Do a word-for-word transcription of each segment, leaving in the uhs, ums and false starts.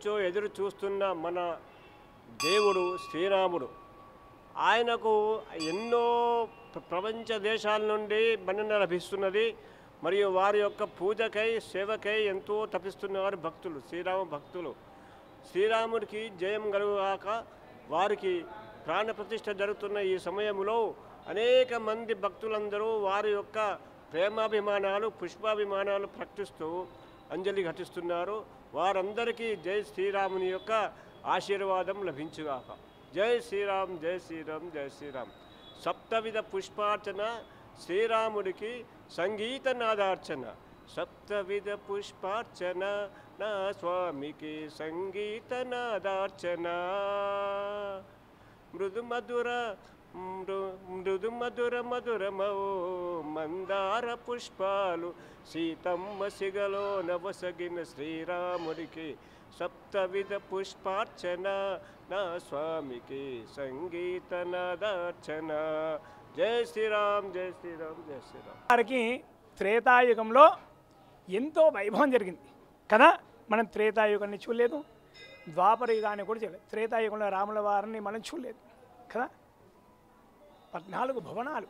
నుంచో ఎదురు చూస్తున్న మన దేవుడు శ్రీరాముడు. ఆయనకు ఎన్నో ప్రపంచ దేశాల నుండి మన్నన లభిస్తున్నది. మరియు వారి యొక్క పూజకై సేవకై ఎంతో తపిస్తున్నవారు భక్తులు, శ్రీరామ భక్తులు. శ్రీరాముడికి జయం కలుగాక వారికి ప్రాణ ప్రతిష్ఠ జరుగుతున్న ఈ సమయంలో అనేక మంది భక్తులందరూ వారి యొక్క ప్రేమాభిమానాలు పుష్పాభిమానాలు ప్రకటిస్తూ అంజలి ఘటిస్తున్నారు. వారందరికీ జై శ్రీరాముని యొక్క ఆశీర్వాదం లభించుగాక. జై శ్రీరామ్, జై శ్రీరామ్, జై శ్రీరామ్. సప్తవిధ పుష్పార్చన శ్రీరాముడికి సంగీత నాదార్చన. సప్తవిధ పుష్పార్చన నా స్వామికి సంగీత నాదార్చన. మృదు మధుర మృదు మధుర మధురమో మందార పుష్పాలు సీతమ్మ సిగలో నవసగిన శ్రీరాముడికి సప్తవిధ పుష్పార్చన నా స్వామికి సంగీత నాదార్చన. జై శ్రీరామ్, జై శ్రీరామ్, జై శ్రీరామ్. వారికి త్రేతాయుగంలో ఎంతో వైభవం జరిగింది కదా. మనం త్రేతాయుగాన్ని చూడలేదు, ద్వాపర యుగాన్ని కూడా చూడలేదు. త్రేతాయుగంలో రాముల వారిని మనం చూడలేదు కదా. పద్నాలుగు భవనాలు.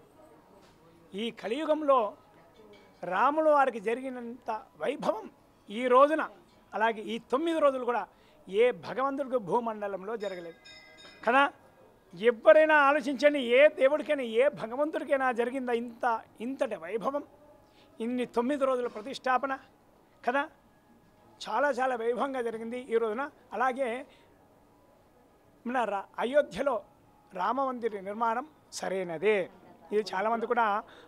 ఈ కలియుగంలో రాముల వారికి జరిగినంత వైభవం ఈ రోజున, అలాగే ఈ తొమ్మిది రోజులు కూడా ఏ భగవంతుడికి భూమండలంలో జరగలేదు కదా. ఎవరైనా ఆలోచించండి, ఏ దేవుడికైనా ఏ భగవంతుడికైనా జరిగిందా ఇంత ఇంతటి వైభవం, ఇన్ని తొమ్మిది రోజుల ప్రతిష్టాపన కదా. చాలా చాలా వైభవంగా జరిగింది ఈ రోజున. అలాగే మన రా అయోధ్యలో రామమందిర నిర్మాణం సరైనదే. ఇది చాలామంది కూడా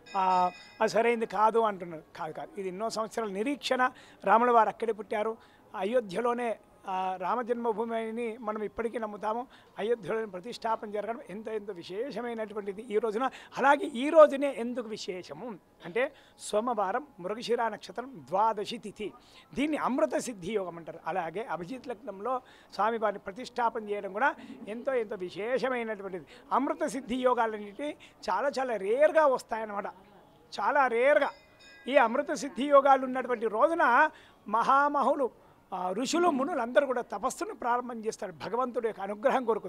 అది సరైనది కాదు అంటున్నారు. కాదు కాదు ఇది ఎన్నో సంవత్సరాల నిరీక్షణ. రాముల వారు అక్కడే పుట్టారు. అయోధ్యలోనే రామజన్మభూమిని మనం ఇప్పటికీ నమ్ముతాము. అయోధ్యలోని ప్రతిష్టాపన జరగడం ఎంత ఎంతో విశేషమైనటువంటిది ఈ రోజున. అలాగే ఈ రోజునే ఎందుకు విశేషము అంటే సోమవారం మృగశిర నక్షత్రం ద్వాదశి తిథి. దీన్ని అమృత సిద్ధి యోగం అంటారు. అలాగే అభిజిత్ లగ్నంలో స్వామివారిని ప్రతిష్టాపన చేయడం కూడా ఎంతో ఎంతో విశేషమైనటువంటిది. అమృత సిద్ధి యోగాలన్నిటి చాలా చాలా రేర్గా వస్తాయన్నమాట. చాలా రేర్గా ఈ అమృత సిద్ధి యోగాలు ఉన్నటువంటి రోజున మహామహులు ఋషులు మునులు అందరూ కూడా తపస్సును ప్రారంభం చేస్తారు భగవంతుడి యొక్క అనుగ్రహం కొరకు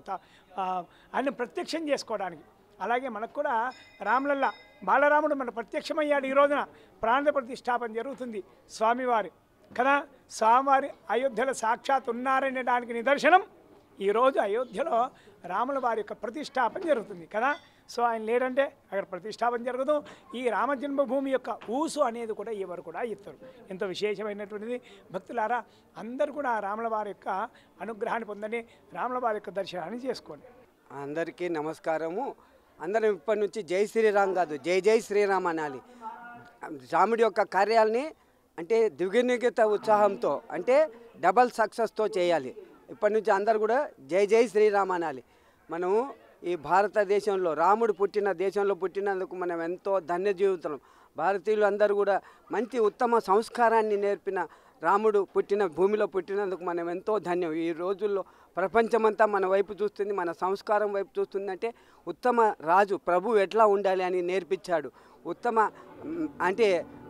ఆయన ప్రత్యక్షం చేసుకోవడానికి. అలాగే మనకు కూడా రాములల్లా బాలరాముడు మన ప్రత్యక్షమయ్యాడు. ఈ రోజున ప్రాణ ప్రతిష్టాపన జరుగుతుంది స్వామివారి కదా. స్వామివారి అయోధ్యలో సాక్షాత్ ఉన్నారనేదానికి నిదర్శనం ఈరోజు అయోధ్యలో రాముల వారి యొక్క ప్రతిష్టాపన జరుగుతుంది కదా. సో ఆయన లేడంటే అక్కడ ప్రతిష్టాపన జరగదు. ఈ రామజన్మభూమి యొక్క ఊసు అనేది కూడా ఎవరు కూడా ఇస్తారు. ఎంతో విశేషమైనటువంటిది. భక్తులారా అందరూ కూడా రాముల వారి యొక్క అనుగ్రహాన్ని పొందని రాముల వారి యొక్క దర్శనాన్ని చేసుకోండి. అందరికీ నమస్కారము. అందరం ఇప్పటి నుంచి జై శ్రీరామ్ కాదు జై జై శ్రీరామ్ అనాలి. రాముడి యొక్క కార్యాలని అంటే ద్విగుణిత ఉత్సాహంతో అంటే డబల్ సక్సెస్తో చేయాలి. ఇప్పటి నుంచి అందరు కూడా జై జై శ్రీరామ్ అనాలి. మనము ఈ భారతదేశంలో రాముడు పుట్టిన దేశంలో పుట్టినందుకు మనం ఎంతో ధన్య జీవితం. భారతీయులు అందరూ కూడా మంచి ఉత్తమ సంస్కారాన్ని నేర్పిన రాముడు పుట్టిన భూమిలో పుట్టినందుకు మనం ఎంతో ధన్యం. ఈ రోజుల్లో ప్రపంచమంతా మన వైపు చూస్తుంది, మన సంస్కారం వైపు చూస్తుందంటే ఉత్తమ రాజు ప్రభు ఎట్లా ఉండాలి అని నేర్పించాడు. ఉత్తమ అంటే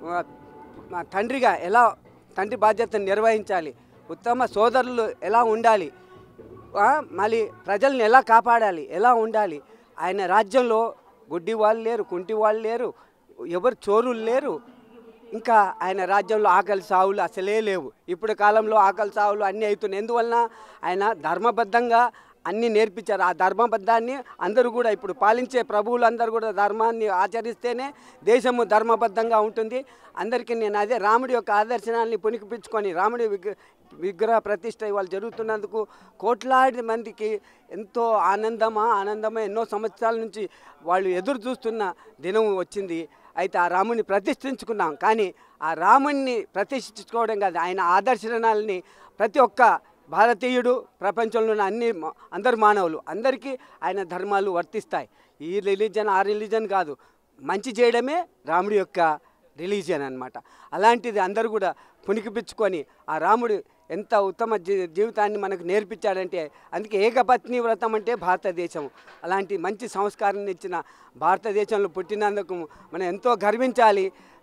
తండ్రిగా ఎలా తండ్రి బాధ్యతను నిర్వహించాలి, ఉత్తమ సోదరులు ఎలా ఉండాలి, మళ్ళీ ప్రజల్ని ఎలా కాపాడాలి, ఎలా ఉండాలి. ఆయన రాజ్యంలో గుడ్డి వాళ్ళు లేరు, కుంటి వాళ్ళు లేరు, ఎవరు చోరులు లేరు. ఇంకా ఆయన రాజ్యంలో ఆకలి సావులు అసలే లేవు. ఇప్పుడు కాలంలో ఆకలి సావులు అన్నీ అవుతున్నాయి. ఎందువలన ఆయన ధర్మబద్ధంగా అన్నీ నేర్పించారు. ఆ ధర్మబద్ధాన్ని అందరూ కూడా ఇప్పుడు పాలించే ప్రభువులు అందరూ కూడా ధర్మాన్ని ఆచరిస్తేనే దేశము ధర్మబద్ధంగా ఉంటుంది. అందరికీ నేను అదే రాముడి యొక్క ఆదర్శనాన్ని పునికిపించుకొని రాముడి విగ్ర విగ్రహ ప్రతిష్ట ఇవాళ జరుగుతున్నందుకు కోట్లాది మందికి ఎంతో ఆనందమా ఆనందమా ఎన్నో సంవత్సరాల నుంచి వాళ్ళు ఎదురు చూస్తున్న దినం వచ్చింది. అయితే ఆ రాముని ప్రతిష్ఠించుకున్నాం. కానీ ఆ రాముడిని ప్రతిష్ఠించుకోవడం కాదు, ఆయన ఆదర్శనాలని ప్రతి ఒక్క భారతీయుడు ప్రపంచంలోని అన్ని అందరు మానవులు అందరికీ ఆయన ధర్మాలు వర్తిస్తాయి. ఈ రిలీజన్ ఆ రిలీజన్ కాదు, మంచి చేయడమే రాముడి యొక్క రిలీజియన్ అన్నమాట. అలాంటిది అందరూ కూడా పునికిపించుకొని ఆ రాముడు ఎంత ఉత్తమ జీవితాన్ని మనకు నేర్పించాడంటే అందుకే ఏకపత్ని వ్రతం అంటే భారతదేశం. అలాంటి మంచి సంస్కారాన్ని ఇచ్చిన భారతదేశంలో పుట్టినందుకు మనం ఎంతో గర్వించాలి.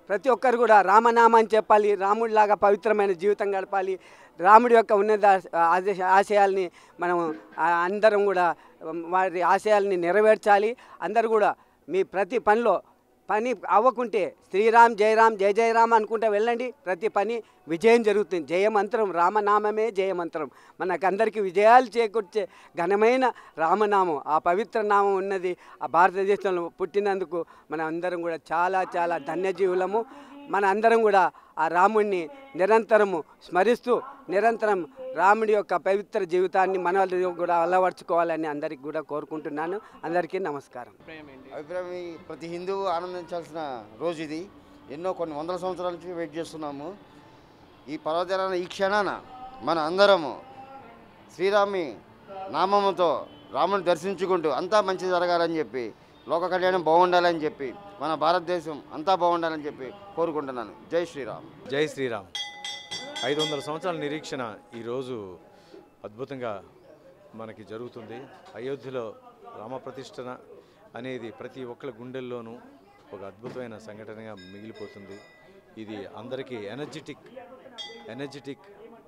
ప్రతి ఒక్కరు కూడా రామనామాన్ని చెప్పాలి, రాముడిలాగా పవిత్రమైన జీవితం గడపాలి, రాముడి యొక్క ఉన్నత ఆదేశ ఆశయాల్ని మనం ఆ, అందరం కూడా వారి ఆశయాల్ని నెరవేర్చాలి. అందరూ కూడా మీ ప్రతి పనిలో పని అవ్వకుంటే శ్రీరామ్ జయరామ్ జయ జయరామ్ అనుకుంటే వెళ్ళండి, ప్రతి పని విజయం జరుగుతుంది. జయమంత్రం రామనామమే జయమంత్రం. మనకు అందరికీ విజయాలు చేకూర్చే ఘనమైన రామనామం, ఆ పవిత్ర నామం ఉన్నది ఆ భారతదేశంలో పుట్టినందుకు మన అందరం కూడా చాలా చాలా ధన్యజీవులము. మన అందరం కూడా ఆ రాముడిని నిరంతరము స్మరిస్తూ నిరంతరం రాముడి యొక్క పవిత్ర జీవితాన్ని మన కూడా అలవర్చుకోవాలని అందరికీ కూడా కోరుకుంటున్నాను. అందరికీ నమస్కారం. అభిప్రాయం ఈ ప్రతి హిందువు ఆనందించాల్సిన రోజు ఇది. ఎన్నో కొన్ని వందల సంవత్సరాల నుంచి వెయిట్ చేస్తున్నాము. ఈ పర్వదినాన ఈ క్షణాన మన అందరము శ్రీరామి నామముతో రాముని దర్శించుకుంటూ అంతా మంచి జరగాలని చెప్పి, లోక కళ్యాణం బాగుండాలని చెప్పి, మన భారతదేశం అంతా బాగుండాలని చెప్పి కోరుకుంటున్నాను. జై శ్రీరామ్. జై శ్రీరామ్. ఐదు వందల సంవత్సరాల నిరీక్షణ ఈరోజు అద్భుతంగా మనకి జరుగుతుంది. అయోధ్యలో రామప్రతిష్ఠన అనేది ప్రతి ఒక్కరి గుండెల్లోనూ ఒక అద్భుతమైన సంఘటనగా మిగిలిపోతుంది. ఇది అందరికీ ఎనర్జెటిక్ ఎనర్జెటిక్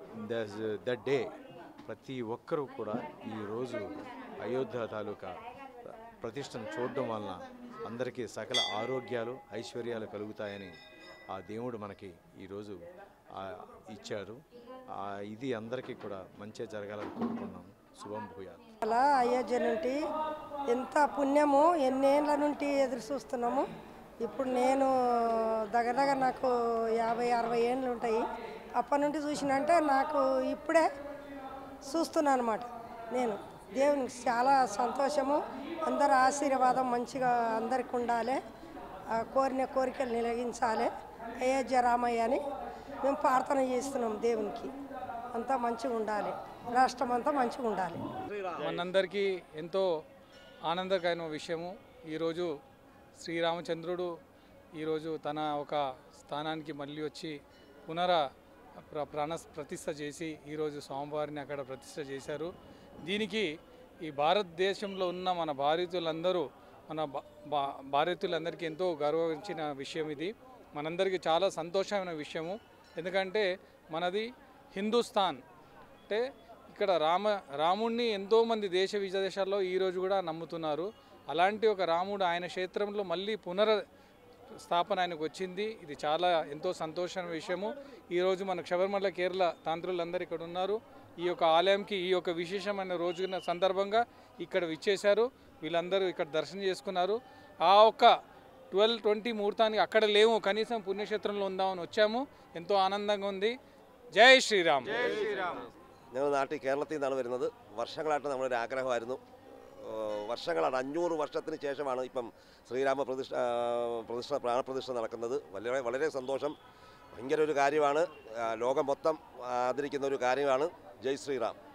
ద డే. ప్రతి ఒక్కరూ కూడా ఈరోజు అయోధ్య తాలూకా ప్రతిష్టను చూడడం వలన అందరికీ సకల ఆరోగ్యాలు ఐశ్వర్యాలు కలుగుతాయని ఆ దేవుడు మనకి ఈరోజు ఇచ్చారు. ఇది అందరికీ కూడా మంచిగా జరగాలని కోరుకున్నాము. శుభం భూయాత్. అలా అయోధ్య నుండి ఎంత పుణ్యము ఎన్నేళ్ళ నుండి ఎదురు చూస్తున్నాము. ఇప్పుడు నేను దగ్గర దగ్గర నాకు యాభై అరవై ఏళ్ళు ఉంటాయి. అప్పటి నుండి చూసినంటే నాకు ఇప్పుడే చూస్తున్నాను అనమాట. నేను దేవునికి చాలా సంతోషము. అందరి ఆశీర్వాదం మంచిగా అందరికి ఉండాలి, కోరిన కోరికలు నిలగించాలి. అయోధ్య రామయ్య అని మేము ప్రార్థన చేస్తున్నాం దేవునికి. అంతా మంచిగా ఉండాలి, రాష్ట్రం అంతా మంచిగా ఉండాలి. మనందరికీ ఎంతో ఆనందకరమైన విషయము. ఈరోజు శ్రీరామచంద్రుడు ఈరోజు తన ఒక స్థానానికి మళ్ళీ వచ్చి పునర ప్రాణ ప్రతిష్ఠ చేసి ఈరోజు స్వామివారిని అక్కడ ప్రతిష్ఠ చేశారు. దీనికి ఈ భారతదేశంలో ఉన్న మన భారతీయులందరూ మన భారతీయులందరికీ ఎంతో గర్వించిన విషయం ఇది. మనందరికీ చాలా సంతోషమైన విషయము. ఎందుకంటే మనది హిందుస్థాన్. అంటే ఇక్కడ రామ రాముడిని ఎంతోమంది దేశ విదేశాల్లో ఈరోజు కూడా నమ్ముతున్నారు. అలాంటి ఒక రాముడు ఆయన క్షేత్రంలో మళ్ళీ పునర స్థాపన ఆయనకు వచ్చింది. ఇది చాలా ఎంతో సంతోషమైన విషయము. ఈరోజు మన శబరిమల కేరళ తాంత్రులందరూ ఇక్కడ ఉన్నారు. ఈ యొక్క ఆలయంకి ఈ యొక్క విశేషమైన రోజున సందర్భంగా ఇక్కడ విచ్చేశారు. వీళ్ళందరూ ఇక్కడ దర్శనం చేసుకున్నారు. ఆ ఒక్క ట్వెల్వ్ ట్వంటీ ముహూర్తానికి అక్కడ లేవు, కనీసం పుణ్యక్షేత్రంలో ఉందామని వచ్చాము. ఎంతో ആനന്ദംగా ఉంది. ജയ് ശ്രീരാം. ഞങ്ങൾ നാട്ടിൽ കേരളത്തിൽ നിന്നാണ് വരുന്നത്. വർഷങ്ങളായിട്ട് നമ്മളൊരു ആഗ്രഹമായിരുന്നു. വർഷങ്ങളാണ്, അഞ്ഞൂറ് വർഷത്തിന് ശേഷമാണ് ഇപ്പം ശ്രീരാമ പ്രതിഷ്ഠ പ്രതിഷ്ഠ പ്രാണപ്രതിഷ്ഠ നടക്കുന്നത്. വളരെ വളരെ സന്തോഷം. ഭയങ്കര ഒരു കാര്യമാണ്. ലോകം മൊത്തം ആദരിക്കുന്ന ഒരു കാര്യമാണ്. ജയ് ശ്രീറാം.